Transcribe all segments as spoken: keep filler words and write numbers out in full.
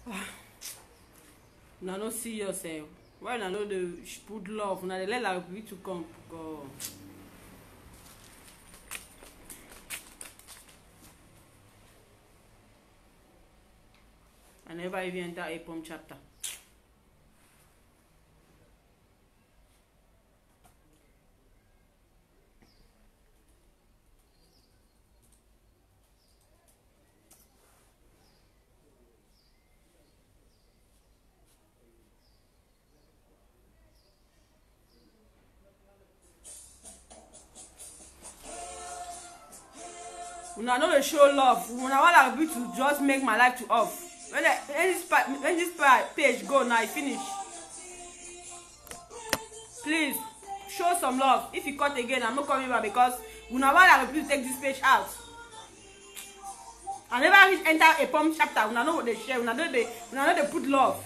Now no see yourself. When I know the put love, now they let la République to come. Go. I never even enter a poem chapter. Una know dey show love. Una want la République to just make my life to off. When, I, when this when this page go now, I finish. Please show some love. If you cut again, I'm not coming back because we never want to take this page out. I never reach enter a poem chapter. We know what they share. We know they we know they put love.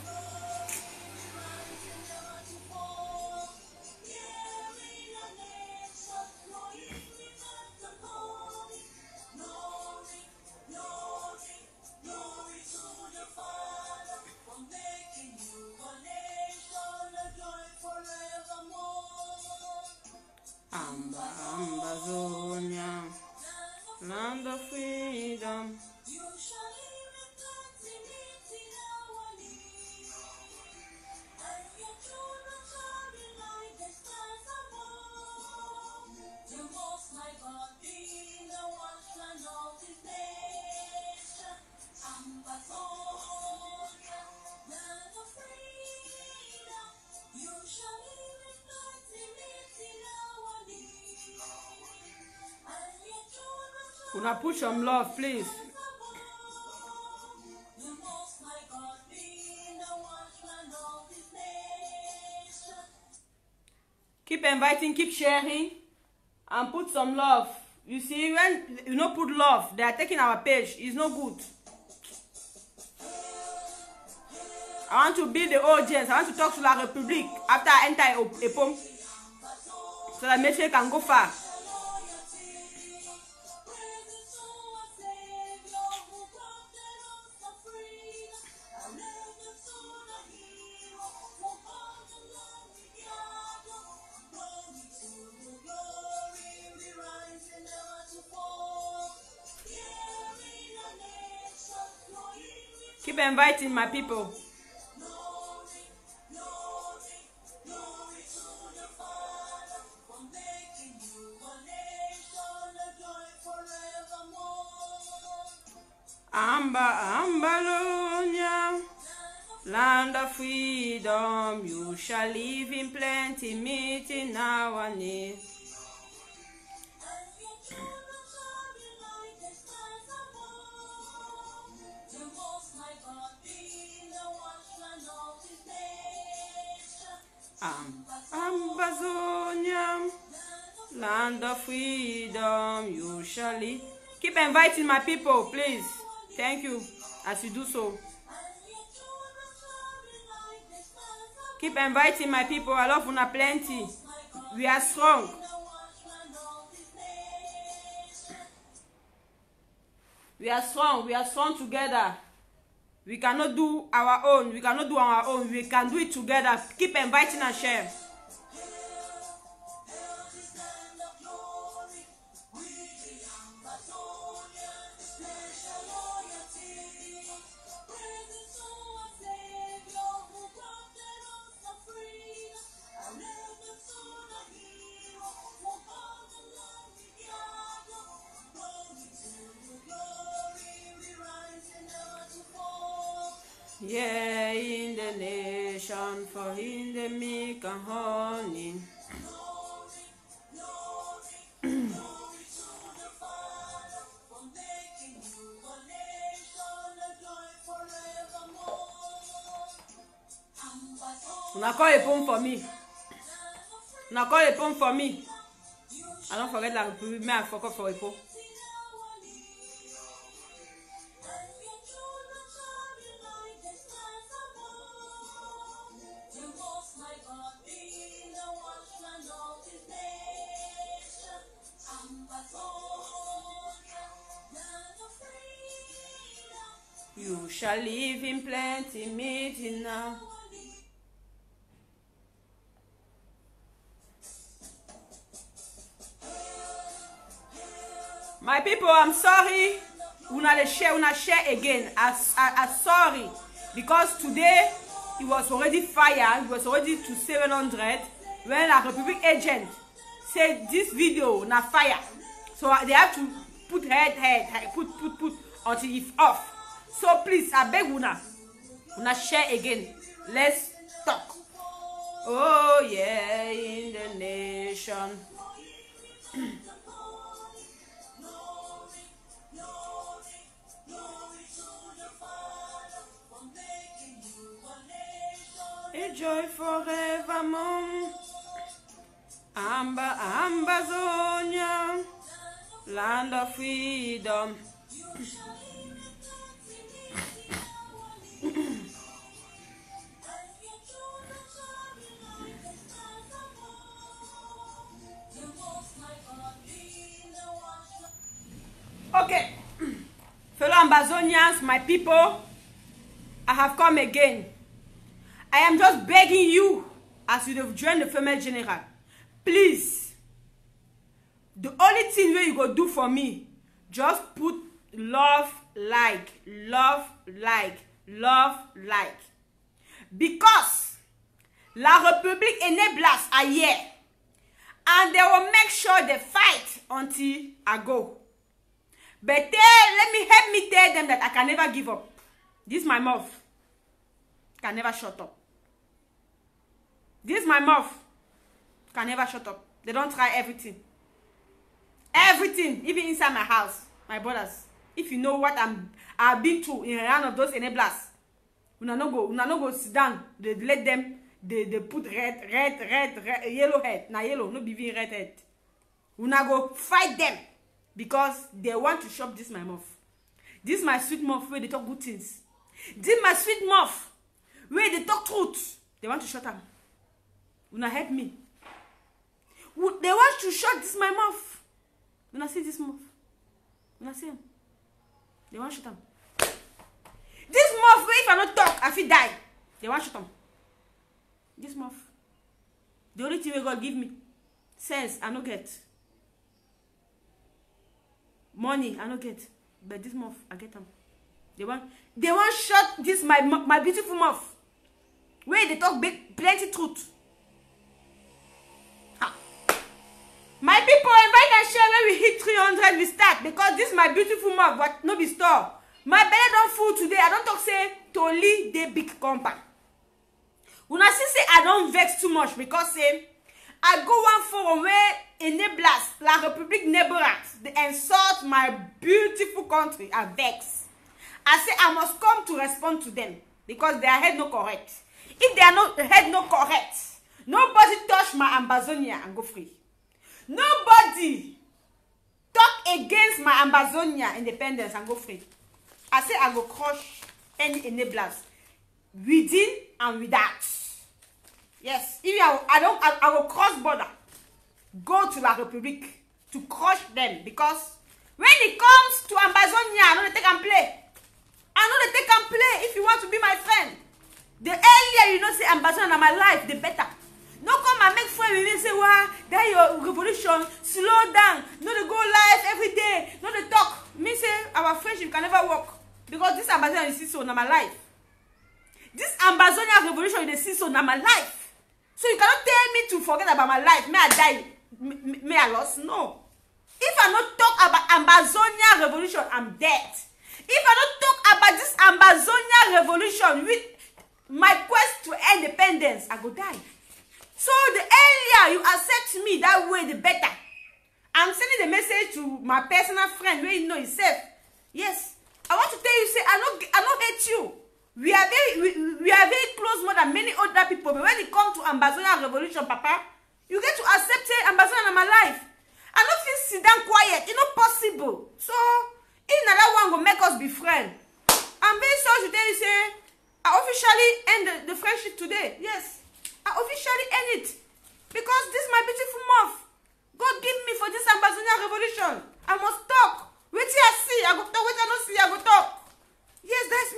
Amba, Ambazonia, land of freedom. Una put some love, please. Keep inviting, keep sharing, and put some love. You see, when you don't put love, they are taking our page. It's no good. I want to be the audience. I want to talk to La République after I enter a, a poem, so that message can go far. Keep inviting my people. Amba, Ambalonia, land of freedom, you shall live in plenty, meeting our need. Um, Ambazonia, land of freedom, you shall live. Keep inviting my people, please. Thank you, as you do so. Keep inviting my people. I love una plenty. We are strong. We are strong. We are strong together. We cannot do our own. We cannot do our own. We can do it together. Keep inviting and share. Yeah, in the nation, for in the milk and honey. Now call a poem for me. Now call a poem for me. I don't forget that we may have forgot for a poem. You shall live in plenty, meeting now. My people, I'm sorry. Una share, una share again. I'm sorry because today it was already fire. It was already to seven hundred when a Republic agent said this video na fire. So they have to put head, head, head put, put, put until it's off. So please, I beg una, una share again. Let's talk. Oh yeah, in the nation. A joy forevermore. Amba, Ambazonia, land of freedom. Okay, fellow Ambazonians, my people, I have come again. I am just begging you, as you have joined the female general, please, the only thing where you go do for me, just put love, like, love, like, love, like. Because La République Eneblas are here, and they will make sure they fight until I go. But tell, let me help me tell them that I can never give up. This is my mouth. Can never shut up. This is my mouth. Can never shut up. They don't try everything. Everything, even inside my house, my brothers. If you know what I'm, I've been through in one of those enablers, una no go, una no go sit down. They let them, they, they put red, red, red, red, yellow head. Na yellow, no be red head. Una go fight them because they want to shop this my mouth. This my sweet mouth where they talk good things. This my sweet mouth where they talk truth. They want to shut them. Una help me. They want to shut this my mouth. Una see this mouth. Una see him. They want to shut him. This mouth, if I not talk, I feel die. They want to shut him. This mouth. The only thing God give me, sense, I don't get. Money, I don't get. But this mouth, I get them. They want, they want to shut this my my beautiful mouth. Where they talk big, plenty truth. My people, invite and share when we hit three hundred, we start. Because this is my beautiful mouth, but no be store. My belly don't full today. I don't talk say to lead the big company. When I see say I don't vex too much because say I go one forum where enablers, La République neighborhoods, they insult my beautiful country. I vex. I say I must come to respond to them because their head no correct. If they are not head no correct, nobody touch my Ambazonia and go free. Nobody talk against my Ambazonia independence and go free. I say I go crush any enablers within and without. Yes, if I, I don't, I, I will cross border, go to La République to crush them because when it comes to Ambazonia, I know they take and play. I know they take and play. If you want to be my friend, the earlier you know say Ambazonia in my life, the better. No come and make friends with me say, wow, that your revolution, slow down, no they go live every day, no they talk. Me say, our friendship can never work. Because this Ambazonia is so in my life. This Ambazonia revolution is so in my life. So you cannot tell me to forget about my life. May I die? May, may I lost? No. If I not talk about Ambazonia revolution, I'm dead. If I don't talk about this Ambazonia revolution with my quest to independence, I go die. So the earlier you accept me that way, the better. I'm sending the message to my personal friend where you know it's safe. Yes, I want to tell you, say I don't, I don't hate you. We are very, we, we are very close more than many other people. But when it comes to Ambazonia revolution, Papa, you get to accept it, Ambazonia in my life. I don't feel sit down quiet. It's not possible. So if another one will make us be friends, I'm very sorry to tell you, say I officially end the, the friendship today. Yes. I officially end it because this is my beautiful mouth. God give me for this Ambazonia revolution. I must talk. Wait till I see. I go talk. Wait till I don't see. I go talk. Yes, that's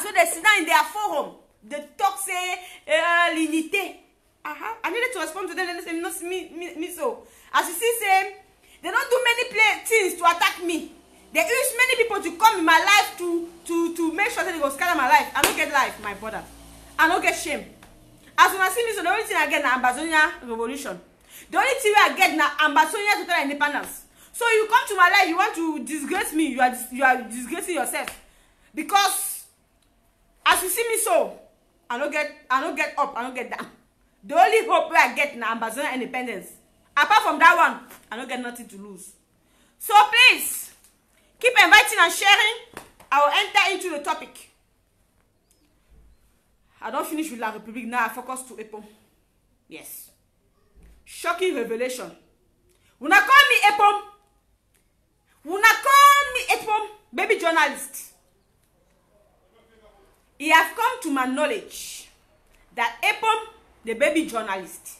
So they sit down in their forum. They talk, say, uh, l'unité. Uh-huh. I needed to respond to them, and they say, no, me, me, me so. As you see, say, they don't do many play things to attack me. They use many people to come in my life to, to, to make sure that they go scatter my life. I don't get life, my brother. I don't get shame. As when I see me, so the only thing I get is Ambazonia revolution. The only thing I get is Ambazonia total independence. So you come to my life, you want to disgrace me, you are, you are disgracing yourself. Because as you see me so, I don't get I don't get up, I don't get down. The only hope where I get is Ambazonia independence. Apart from that one, I don't get nothing to lose. So please, keep inviting and sharing. I will enter into the topic. I don't finish with La République now, I focus to EPOM. Yes. Shocking revelation. Una call me EPOM. Una call me EPOM, baby journalist. It has come to my knowledge that EPOM, the baby journalist,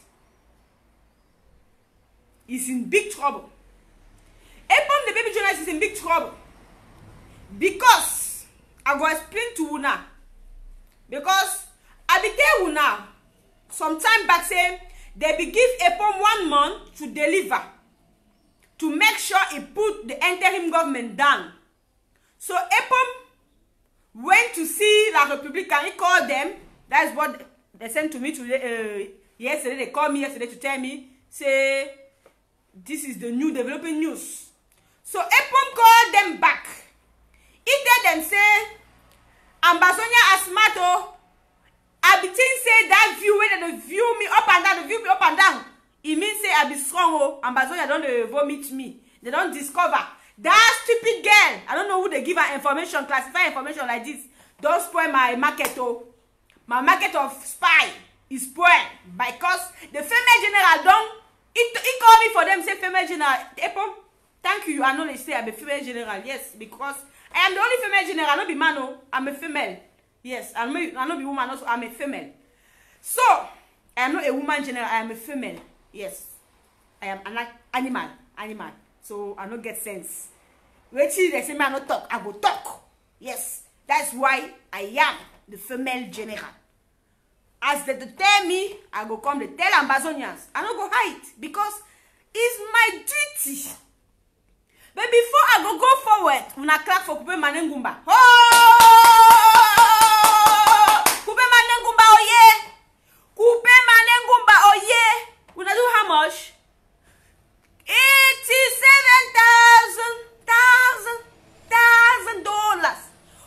is in big trouble. EPOM, the baby journalist, is in big trouble. Because, I go explain to Una. Because, I be tell Una, some time back say, they be give EPOM one month to deliver. To make sure it put the interim government down. So EPOM went to see La République and he called them. That's what they sent to me today. Uh, yesterday, they called me yesterday to tell me, say, this is the new developing news. So EPOM called them back. He tell them, say, Ambazonia Asmato, I be think say that view, when they view me up and down, they view me up and down. It means say I be strong, oh, Ambazonia don't uh, vomit me. They don't discover. That stupid girl, I don't know who they give her information, classify information like this. Don't spoil my market, oh. My market of spy is spoiled. Because the female general don't, he, he called me for them, say female general. EPOM, thank you, you acknowledge, say I'm a female general. Yes, because I am the only female general. I don't be man, oh. I'm a female. Yes, I'm not, I'm not be woman, also I'm a female. So, I am not a woman general, I am a female. Yes, I am an animal, animal. So I don't get sense. Wait till they say me I not talk, I go talk. Yes, that's why I am the female general. As they tell me, I go come to tell Ambazonians. I don't go hide because it's my duty. But before I go go forward, when I clap for Kupe Manengumba. Oh, Kupe Manengumba, oh yeah. Kupe Manengumba, oh yeah. When I do how much? Eighty-seven thousand, thousand, thousand dollars.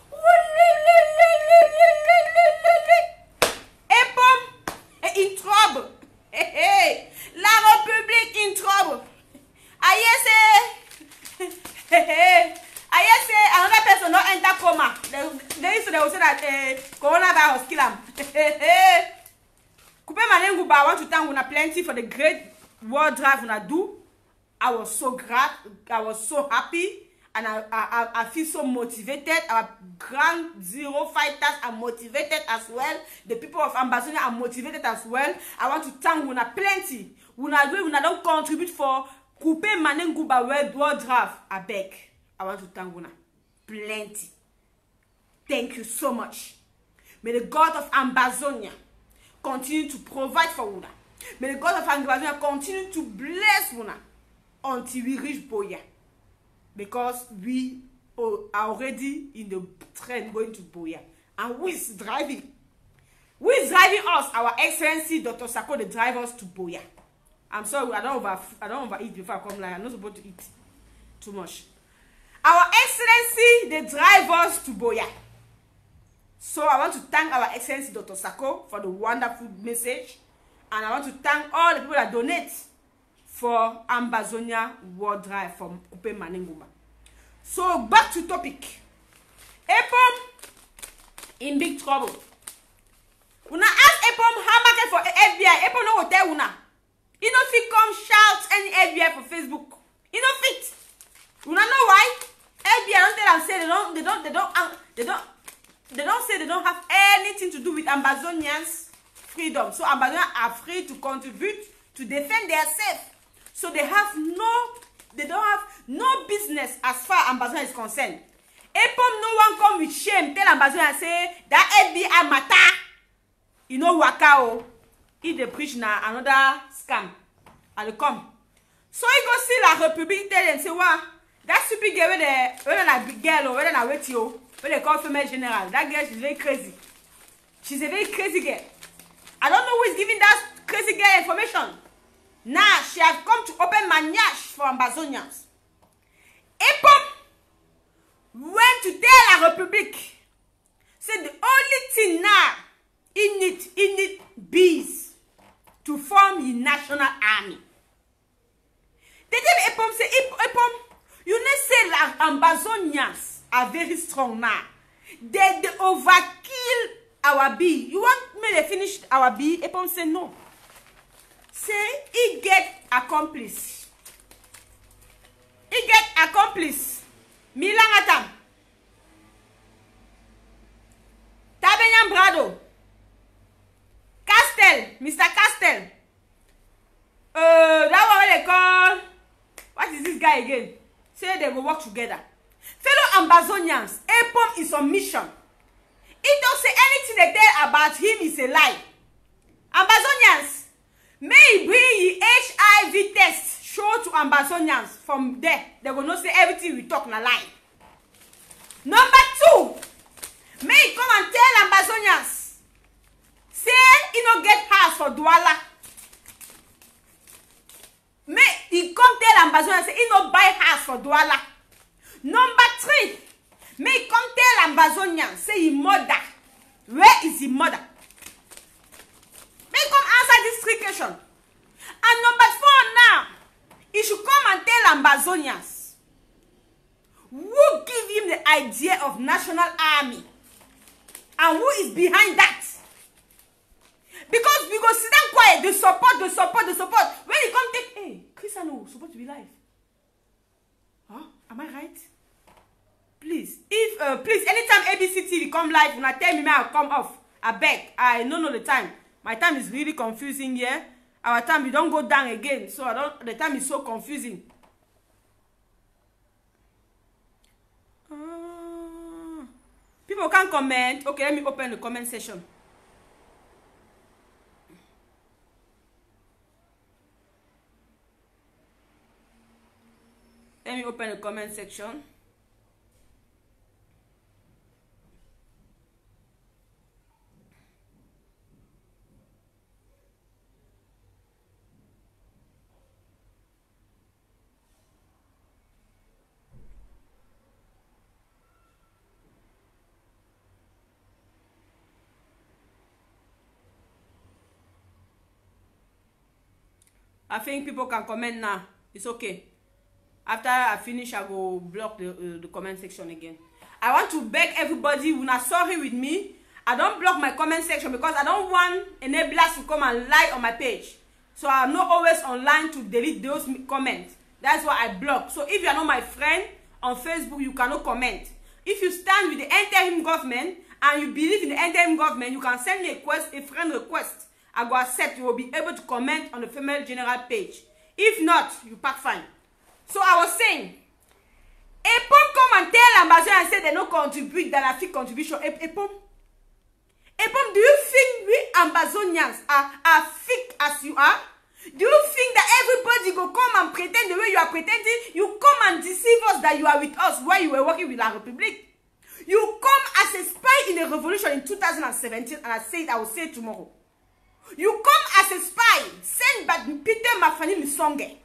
EPOM in trouble. Hey, hey. La République in trouble. I say, hey, hey. I say another person not enter coma. They, they used to they will say that uh, coronavirus kill him. Kupe Manengumba, I want to thank Una plenty for the great world drive Una do. I was so glad, I was so happy, and I, I, I feel so motivated. Our Grand Zero fighters are motivated as well. The people of Ambazonia are motivated as well. I want to thank Una plenty. Una do, Una don't contribute for Kupe Manengumba world, world drive. I beg. I want to thank Una plenty. Thank you so much. May the God of Ambazonia continue to provide for Una. May the God of Ambazonia continue to bless Una until we reach Buea. Because we are already in the train going to Buea. And who is driving? Who is driving us? Our Excellency Doctor Sako, the drive us to Buea. I'm sorry, I don't over I don't overeat before I come live. I'm not supposed to eat too much. Our Excellency, they drive us to Buea. So I want to thank our Excellency Doctor Sako for the wonderful message. And I want to thank all the people that donate for Ambazonia World Drive from Kupe Manengumba. So back to topic. EPOM in big trouble. Una ask EPOM how market for F B I. EPOM no go tell Una. You know fit come shout any F B I for Facebook. You know fit. Una know why? F B I don't tell them say they don't they don't they don't they don't they don't say they don't have anything to do with Ambazonians' freedom. So Ambazonians are free to contribute to defend themselves. So they have no, they don't have no business as far as Ambazonia is concerned. Epom no one come with shame. Tell Ambazonians say that F B I matter. You know waka o. If they preach na another scam. And they come. So you go see La République tell them say wow. That stupid girl whether whether na big girl or whether na wait you. When they call female general. That girl she's very crazy. She's a very crazy girl. I don't know who is giving that crazy girl information. Now she has come to open maniash for Ambazonians. Epom went to tell La République. Say the only thing now he need he need bees to form the national army. They tell Epom say Epom, you know say like Ambazonians are very strong now. They they overkill our bee. You want me to finish our bee? Epom say no. Say he get accomplice. He get accomplice. Milangatam. Tabenyam Brado. Castel. Mister Castel. Uh, that one they call. What is this guy again? Say they will work together. Fellow Ambazonians, Epom is on mission. He don't say anything they tell about him is a lie. Ambazonians, may he bring the H I V test show to Ambazonians. From there, they will not say everything we talk na lie. Number two, may he come and tell Ambazonians, say he no get house for Douala. May he come tell Ambazonians, say he no buy house for Douala. Number three, may he come tell Ambazonians, say his mother. Where is his mother? May he come answer this three questions. And number four now, he should come and tell Ambazonians who give him the idea of national army and who is behind that. Because we go sit down quiet, they support, they support, they support. When you come take, hey, Cristiano supposed to be live. Huh? Am I right? Please, if uh, please, anytime A B C T V come live, when I tell me, may I'll come off. I beg. I don't know the time. My time is really confusing here. Our time, we don't go down again. So I don't. The time is so confusing. Uh, people can comment. Okay, let me open the comment section. Let me open the comment section. I think people can comment now. It's okay. After I finish, I go block the, uh, the comment section again. I want to beg everybody who not sorry with me. I don't block my comment section because I don't want enablers to come and lie on my page. So I'm not always online to delete those comments. That's why I block. So if you are not my friend on Facebook, you cannot comment. If you stand with the interim government and you believe in the interim government, you can send me a request, a friend request. I go accept. You will be able to comment on the female general page. If not, you pack fine. So I was saying, Epom come and tell Ambazonians and say they no contribute than a fee contribution. Epom, Epom, do you think we Ambazonians are as thick as you are? Do you think that everybody go come and pretend the way you are pretending? You come and deceive us that you are with us while you were working with La République. You come as a spy in the revolution in two thousand seventeen, and I said I will say it tomorrow. You come as a spy sent by Peter Mafani Misonge.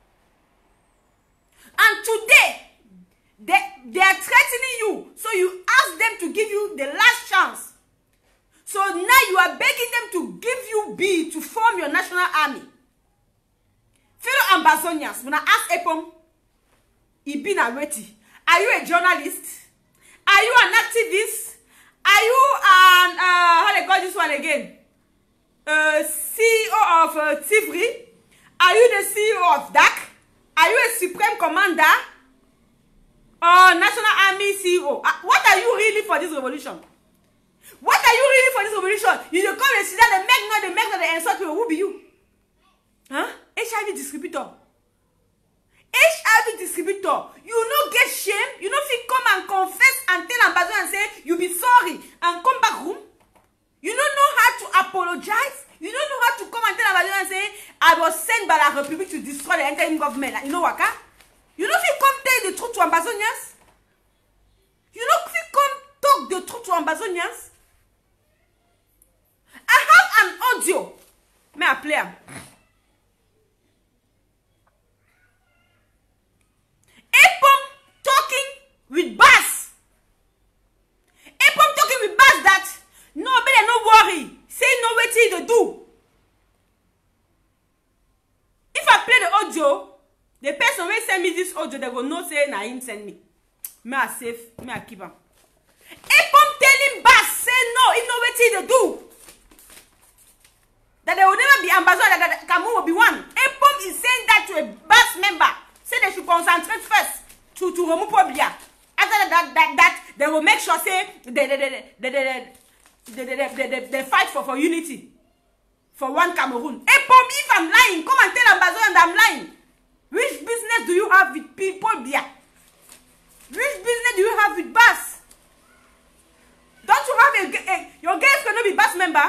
And today, they, they are threatening you. So you ask them to give you the last chance. So now you are begging them to give you B to form your national army. Fellow Ambazonians, when I ask Epom, Ibina Weti, are you a journalist? Are you an activist? Are you an, uh, how they call this one again? Uh, C E O of uh, Tivri? Are you the C E O of D A C? Are you a supreme commander? Or National Army C E O? Uh, what are you really for this revolution? What are you really for this revolution? You don't come and sit down, they make no, they make no, they insult people. Who be you? Huh? H I V distributor. H I V distributor, you no get shame, you no fit come and confess and tell ambassador and say you be sorry and come back home. You don't know how to apologize. You don't know how to come and tell ambassador and say I was sent by la Republic to destroy the interim government. You know what? You don't fit come tell the truth to ambassadors. You don't fit come talk the truth to ambassadors. I have an audio. May I play am? Epom talking with Bass. Epom talking with Bass that no, better no worry. Say no wetin to do. If I play the audio, the person wey send me this audio, they go know say na him send me. May I save, may I keep am. Epom telling Bass say no, he know wetin to do. That there will never be ambassador, that, that Cameroon will be one. Epom is saying that to a Bass member. Say they should concentrate first to, to remove Pobia. After that, that, that, they will make sure say they, they, they, they, they, they, they, they, they, they fight for, for unity. For one Cameroon. Epom, if I'm lying, come and tell ambassador and I'm lying. Which business do you have with Pobia? Which business do you have with Bass? Don't you have a, a your girls cannot be Bass member?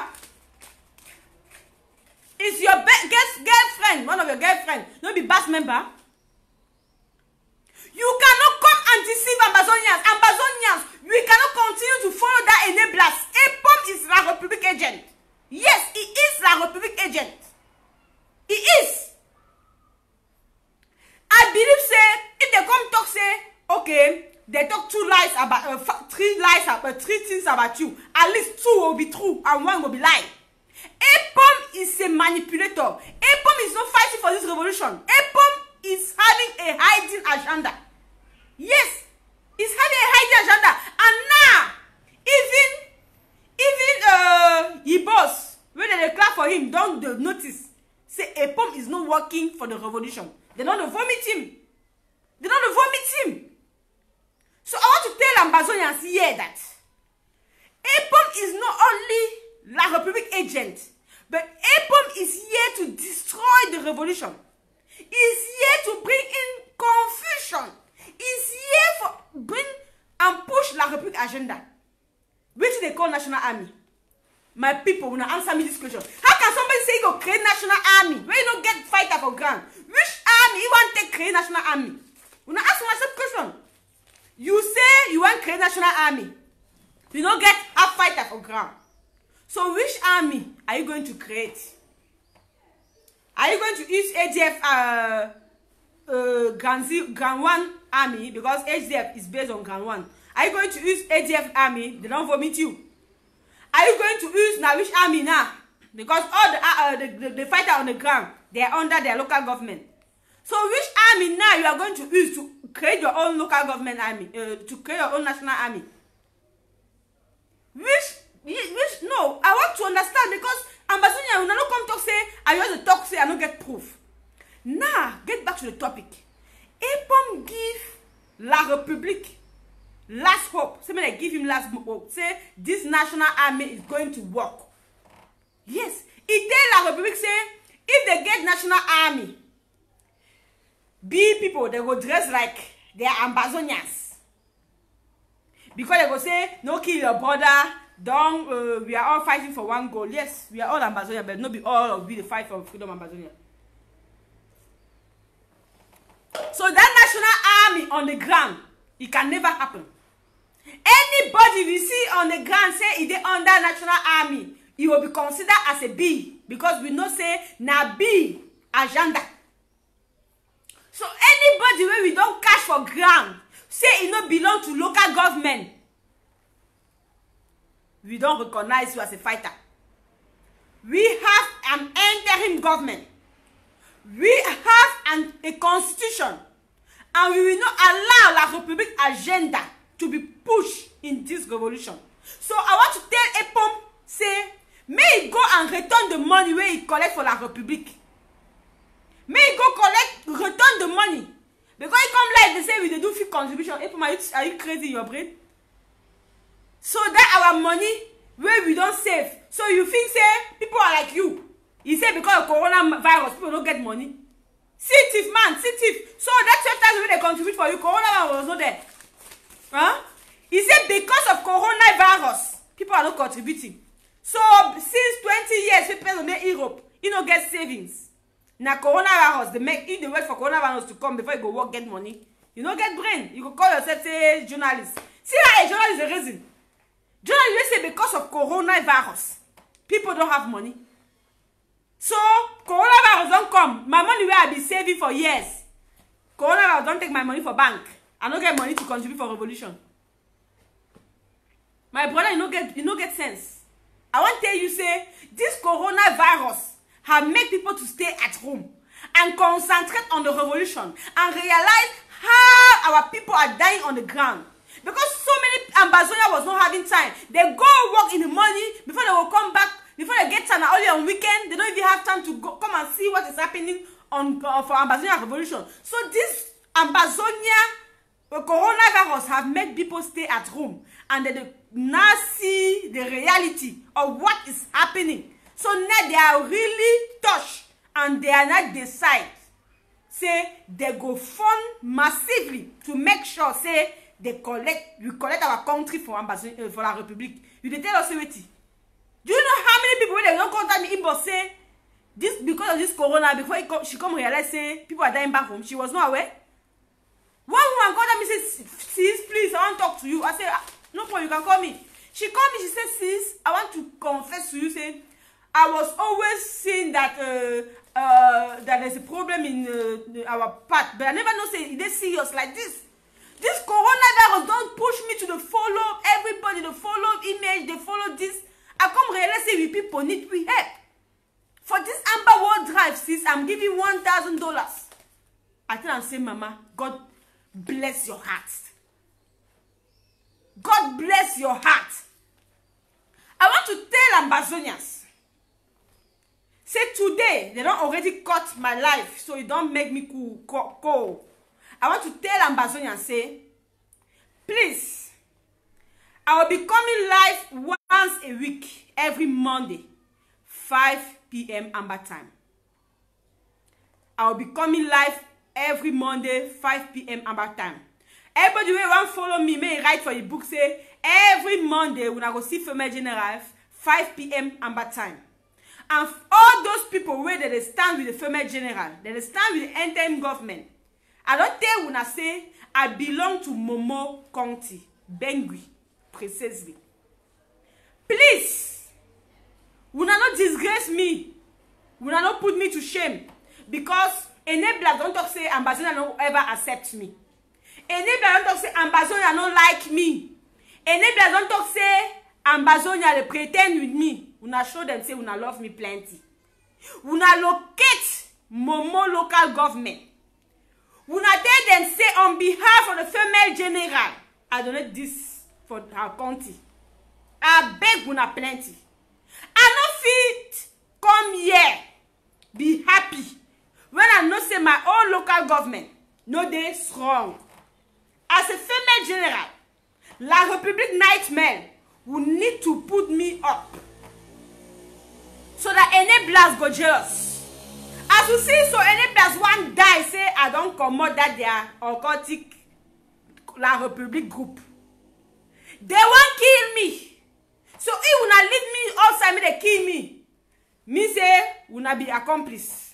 Is your guest girlfriend, one of your girlfriend, not be Bass member? You cannot come and deceive Ambazonians. Ambazonians, we cannot continue to follow that enablers. Epom is la Republic agent. Yes, he is la Republic agent. He is. I believe say, if they come talk say, okay, they talk two lies about, uh, three lies about, three things about you. At least two will be true and one will be lie. Epom is a manipulator. Epom is not fighting for this revolution. Epom is having a hiding agenda. Yes, he's having a hiding agenda. And now, even, even uh, he boss, when they clap for him, don't they notice, say Epom is not working for the revolution. They don't vomit him. They don't vomit him. So I want to tell Ambazonians here that Epom is not only la Republic agent, but Epom is here to destroy the revolution. He's here to bring in confusion. He's here for bring and push la Republic agenda. Which they call national army. My people will answer me this question. How can somebody say you go create national army when you don't get fighter for ground? Which army you want to create national army? When I ask myself question. You say you want to create national army. You don't get a fighter for ground. So which army are you going to create? Are you going to use A D F uh, uh, Grand, Z, Grand one army? Because A D F is based on Grand one. Are you going to use A D F army? They don't vomit you. Are you going to use now which army now? Because all the, uh, the, the, the fighter on the ground, they are under their local government. So which army now you are going to use to create your own local government army? Uh, to create your own national army? Which, which, no, I want to understand because Ambazonian will not come talk say, I just talk say, I don't get proof. Now, get back to the topic. Epom give La Republique last hope. Say, I give him last hope. Say, this national army is going to work. Yes. He tell La Republique, say, if they get national army, be people, they go dress like they are Ambazonians. Because they go say, no kill your brother, don't, uh, we are all fighting for one goal. Yes, we are all Ambazonians, but not be all of we the fight for freedom Ambazonia. So that national army on the ground, it can never happen. Anybody we see on the ground say if they under national army, it will be considered as a B. Because we know say na B agenda. So anybody where we don't cash for ground, say it not belong to local government, we don't recognize you as a fighter. We have an interim government. We have an, a constitution. And we will not allow La Republique agenda to be pushed in this revolution. So I want to tell Epom, say, may he go and return the money where he collect for La Republique. May he go collect, return the money. Because he come like they say we do fee contribution. Epom, are you, are you crazy in your brain? So that our money where we don't save. So you think say people are like you. You say because of coronavirus people don't get money. See thief, man, see thief. So that twelve thousand wey they contribute for you, coronavirus was not there. Huh? He said because of coronavirus, people are not contributing. So since twenty years, people in Europe, you know, get savings. Now coronavirus, they make if they wait for coronavirus to come before you go work, get money. You don't get brain. You go call yourself say journalist. See how a journalist is the reason. Journalists say because of coronavirus, people don't have money. So coronavirus don't come. My money where I be saving for years. Coronavirus don't take my money for bank. I don't get money to contribute for revolution. My brother, you don't get you don't get sense. I want to tell you, say this coronavirus have made people to stay at home and concentrate on the revolution and realize how our people are dying on the ground. Because so many Ambazonia was not having time. They go work in the morning before they will come back. Before they get time only on weekend, they don't even have time to go come and see what is happening on uh, for Ambazonia revolution. So this Ambazonia uh, coronavirus have made people stay at home and they now see the reality of what is happening. So now they are really touched and they are not decide. Say they go fund massively to make sure say they collect we collect our country for Ambazonia uh, for la Republic. You dey tell us wait. Do you know how many people when they don't contact me inbox say this because of this corona before he come, she come realize say people are dying back home. She was not aware. One woman called me say sis please I want to talk to you. I say no problem you can call me. She called me she said sis I want to confess to you say I was always seeing that uh, uh, that there's a problem in uh, our path but I never know say they serious like this. This coronavirus don't push me to the follow everybody the follow image they follow this. I come realize say we people need we help. For this Amber World Drive, sis, I'm giving one thousand dollars. I tell am say, Mama, God bless your heart. God bless your heart. I want to tell Ambazonians. Say today, they don't already cut my life, so it don't make me cool. cool. I want to tell Ambazonians, say, please, I will be coming live once a week, every Monday, five p m Amber time. I will be coming live every Monday, five p m Amber time. Everybody wey want follow me, may write for the book, say, every Monday, when I go see Female General, five p m Amber time. And all those people where they stand with the Female General, they stand with the interim government. I don't tell when I say, I belong to Momo County, Bengui. Precisely. Please, will not disgrace me. Will not put me to shame. Because enablers don't talk say Ambazonia don't ever accept me. Enablers don't talk say Ambazonia don't like me. Enablers don't talk say Ambazonia they pretend with me. Una show them say una love me plenty. Una locate Momo local government. Una tell them say on behalf of the Female General, I donate this for our county. I beg una plenty. I no fit come here be happy when I know say my own local government no dey strong. As a Female General, La République Nightmare will need to put me up so that enablers go jealous. As you see, so enablers one die say I don't comot that their occultic La République group. They won't kill me. So if una leave me outside, me they kill me. Me say, una be accomplice.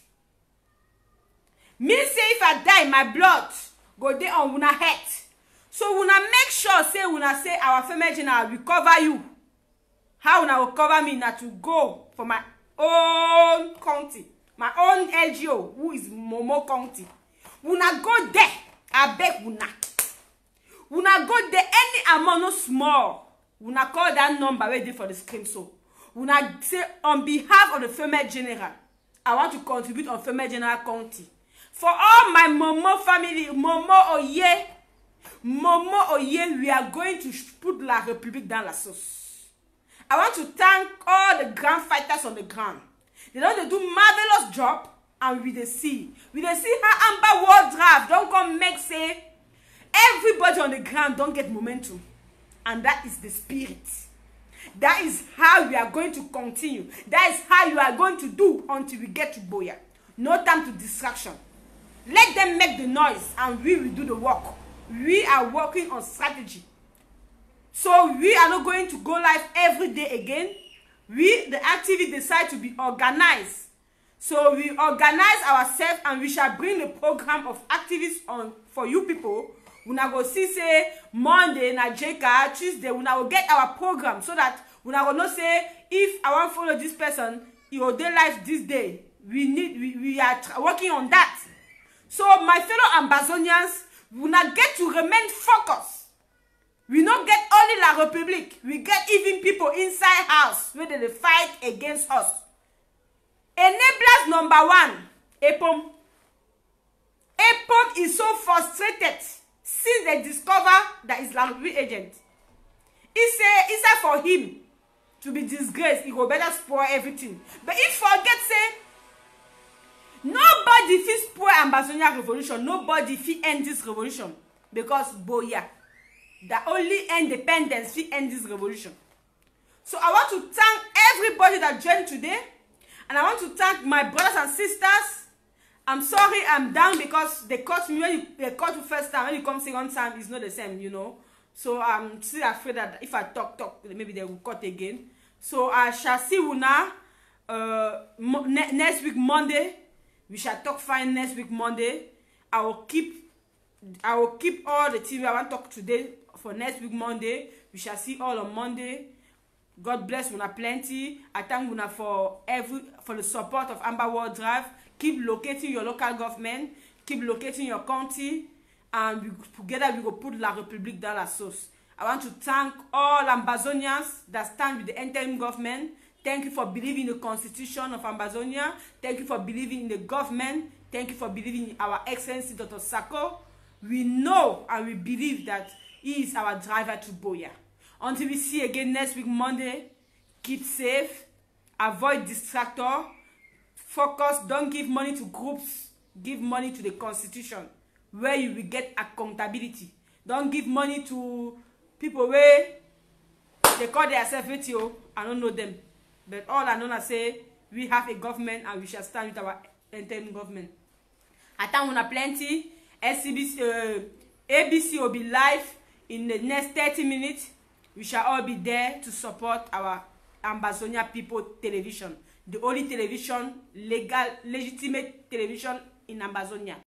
Me say if I die, my blood go there on una head. So una make sure say una say our Female General will cover you. How una will cover me now to go for my own county, my own L G O, who is Momo County. Una go there. I beg una. Una go there any amount no small. Una call that number ready for the screen so. Una say on behalf of the Female General, I want to contribute on Female General County. For all my Momo family, Momo Oye, Momo Oye, we are going to put La République dans la sauce. I want to thank all the grand fighters on the ground. They don't do marvelous job and we dey see. We dey see how Amber World Draft don't come make say everybody on the ground don't get momentum. And that is the spirit. That is how we are going to continue. That is how you are going to do until we get to Boya. No time to distraction. Let them make the noise and we will do the work. We are working on strategy. So we are not going to go live every day again. We, the activists, decide to be organized. So we organize ourselves and we shall bring the program of activists on for you people. We now go see say Monday na J K, Tuesday we now go get our program so that we now go know say if I want to follow this person, he will day life this day. We need we, we are working on that. So my fellow Ambazonians, we now get to remain focused. We not get only La République, we get even people inside house where they fight against us. Enablers number one, EPOM. EPOM is so frustrated since they discover that it's La République agent. It's a, it's a for him to be disgraced. He will better spoil everything. But if forget say, nobody fit spoil Ambazonia revolution. Nobody fit end this revolution because Boya, the only independence fit end this revolution. So I want to thank everybody that joined today. And I want to thank my brothers and sisters. I'm sorry I'm down because they caught me when you, they caught you first time. When you come second time, it's not the same, you know. So I'm still afraid that if I talk, talk, maybe they will cut again. So I shall see you now uh, ne next week Monday. We shall talk fine next week Monday. I will keep, I will keep all the T V I want to talk today for next week Monday. We shall see all on Monday. God bless una plenty. I thank una for every for the support of Amber World Drive. Keep locating your local government. Keep locating your county, and we, together we will put La République dans la sauce. I want to thank all Ambazonians that stand with the interim government. Thank you for believing in the constitution of Ambazonia. Thank you for believing in the government. Thank you for believing in our Excellency Doctor Sako. We know and we believe that he is our driver to Boya. Until we see again next week Monday, keep safe, avoid distractor, focus, don't give money to groups, give money to the constitution where you will get accountability. Don't give money to people where they call themselves with you. I don't know them. But all I know is say we have a government and we shall stand with our interim government. I thank you plenty. S C B C, uh, A B C will be live in the next thirty minutes. We shall all be there to support our Ambazonia People Television, the only television, legal, legitimate television in Ambazonia.